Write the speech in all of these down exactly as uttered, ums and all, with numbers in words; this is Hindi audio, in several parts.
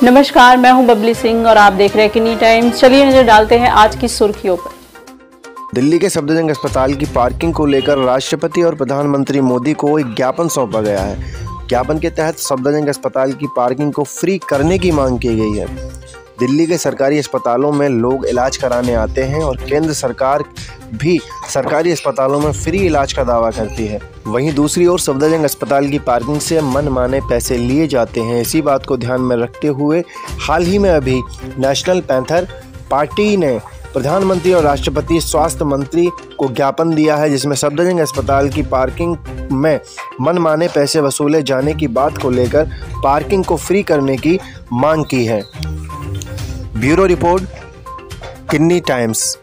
नमस्कार, मैं हूं बबली सिंह और आप देख रहे हैं किन्नी टाइम्स। चलिए नजर डालते हैं आज की सुर्खियों पर। दिल्ली के सफदरजंग अस्पताल की पार्किंग को लेकर राष्ट्रपति और प्रधानमंत्री मोदी को एक ज्ञापन सौंपा गया है। ज्ञापन के तहत सफदरजंग अस्पताल की पार्किंग को फ्री करने की मांग की गई है। दिल्ली के सरकारी अस्पतालों में लोग इलाज कराने आते हैं और केंद्र सरकार भी सरकारी अस्पतालों में फ्री इलाज का दावा करती है। वहीं दूसरी ओर सफदरजंग अस्पताल की पार्किंग से मनमाने पैसे लिए जाते हैं। इसी बात को ध्यान में रखते हुए हाल ही में अभी नेशनल पैंथर पार्टी ने प्रधानमंत्री और राष्ट्रपति स्वास्थ्य मंत्री को ज्ञापन दिया है, जिसमें सफदरजंग अस्पताल की पार्किंग में मनमाने पैसे वसूले जाने की बात को लेकर पार्किंग को फ्री करने की मांग की है। ब्यूरो रिपोर्ट, किन्नी टाइम्स।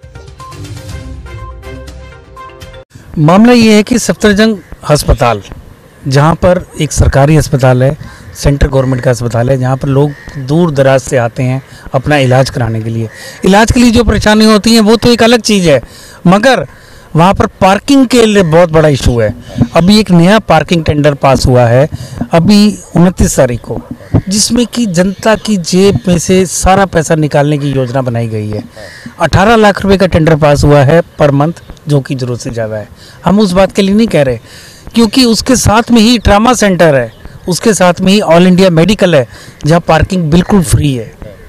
मामला ये है कि सफदरजंग अस्पताल, जहाँ पर एक सरकारी अस्पताल है, सेंट्रल गवर्नमेंट का अस्पताल है, जहाँ पर लोग दूर दराज से आते हैं अपना इलाज कराने के लिए। इलाज के लिए जो परेशानी होती है वो तो एक अलग चीज़ है, मगर वहाँ पर पार्किंग के लिए बहुत बड़ा इशू है। अभी एक नया पार्किंग टेंडर पास हुआ है अभी उनतीस तारीख को, जिसमें कि जनता की जेब में से सारा पैसा निकालने की योजना बनाई गई है। अठारह लाख रुपए का टेंडर पास हुआ है पर मंथ, जो कि ज़रूरत से ज़्यादा है। हम उस बात के लिए नहीं कह रहे, क्योंकि उसके साथ में ही ट्रामा सेंटर है, उसके साथ में ही ऑल इंडिया मेडिकल है, जहाँ पार्किंग बिल्कुल फ्री है।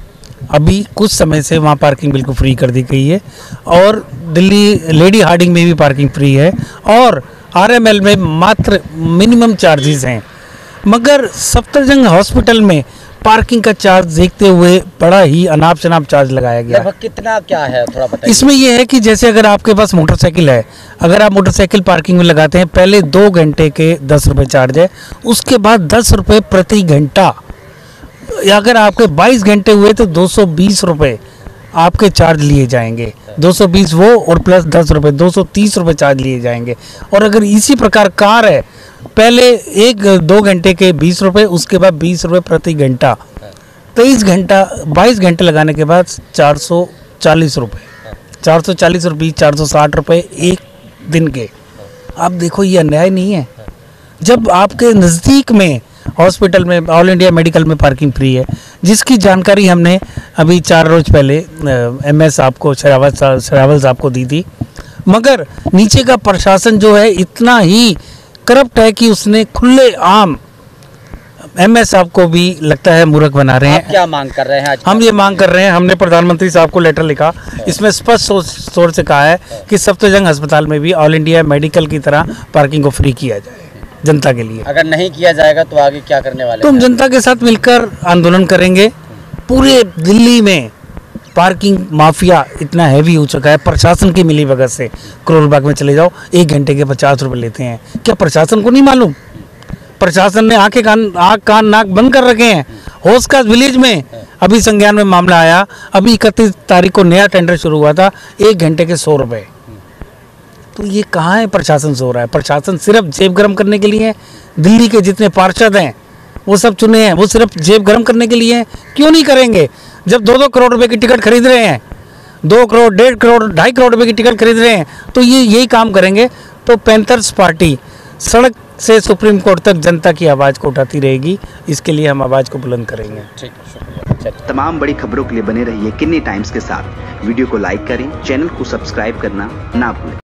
अभी कुछ समय से वहाँ पार्किंग बिल्कुल फ्री कर दी गई है और दिल्ली लेडी हार्डिंग में भी पार्किंग फ्री है और आरएमएल में मात्र मिनिमम चार्जेस हैं। मगर सफदरजंग हॉस्पिटल में पार्किंग का चार्ज देखते हुए बड़ा ही अनाप शनाप चार्ज लगाया गया। लगभग कितना क्या है, थोड़ा बताइए। इसमें यह है कि जैसे अगर आपके पास मोटरसाइकिल है, अगर आप मोटरसाइकिल पार्किंग में लगाते हैं, पहले दो घंटे के दस रुपये चार्ज है, उसके बाद दस रुपये प्रति घंटा। अगर आपके बाईस घंटे हुए तो दो सौ बीस रुपये आपके चार्ज लिए जाएंगे। दो सौ बीस वो और प्लस दस रुपये, दो सौ तीस रुपये चार्ज लिए जाएंगे। और अगर इसी प्रकार कार है, पहले एक दो घंटे के बीस रुपये, उसके बाद बीस रुपये प्रति घंटा, तेईस घंटा बाईस घंटे लगाने के बाद चार सौ चालीस रुपये चार सौ चालीस रुपये चार सौ साठ रुपये एक दिन के। आप देखो, ये अन्याय नहीं है? जब आपके नज़दीक में हॉस्पिटल में ऑल इंडिया मेडिकल में पार्किंग फ्री है, जिसकी जानकारी हमने अभी चार रोज पहले एम एस साहब को शरावत शरावल साहब को दी थी। मगर नीचे का प्रशासन जो है इतना ही करप्ट है कि उसने खुले आम एम एस साहब को भी लगता है मूर्ख बना रहे हैं। आप क्या मांग कर रहे हैं आज? हम ये मांग कर रहे हैं, हमने प्रधानमंत्री साहब को लेटर लिखा, इसमें स्पष्ट तौर से कहा है कि सफदरजंग अस्पताल में भी ऑल इंडिया मेडिकल की तरह पार्किंग को फ्री किया जाए जनता के लिए। अगर नहीं किया जाएगा तो आगे क्या करने वाले? तो हम जनता के साथ मिलकर आंदोलन करेंगे। पूरे दिल्ली में पार्किंग माफिया इतना हैवी हो चुका है, प्रशासन की मिली भगत से। करोल बाग में चले जाओ, एक घंटे के पचास रुपए लेते हैं। क्या प्रशासन को नहीं मालूम? प्रशासन ने आंखें कान आँख कान नाक बंद कर रखे हैं। होस्कास विलेज में अभी संज्ञान में मामला आया, अभी इकतीस तारीख को नया टेंडर शुरू हुआ था, एक घंटे के सौ रुपये। तो ये कहाँ है प्रशासन सो रहा है? प्रशासन सिर्फ जेब गर्म करने के लिए है। दिल्ली के जितने पार्षद हैं वो सब चुने हैं, वो सिर्फ जेब गर्म करने के लिए हैं। क्यों नहीं करेंगे? जब दो दो करोड़ रुपए की टिकट खरीद रहे हैं, दो करोड़ डेढ़ करोड़ ढाई करोड़ रुपए की टिकट खरीद रहे हैं, तो ये यही काम करेंगे तो पैंथर्स पार्टी सड़क से सुप्रीम कोर्ट तक जनता की आवाज़ को उठाती रहेगी। इसके लिए हम आवाज़ को बुलंद करेंगे। ठीक है, शुक्रिया। तमाम बड़ी खबरों के लिए बने रहिए किन्नी टाइम्स के साथ। वीडियो को लाइक करें, चैनल को सब्सक्राइब करना ना भूलें।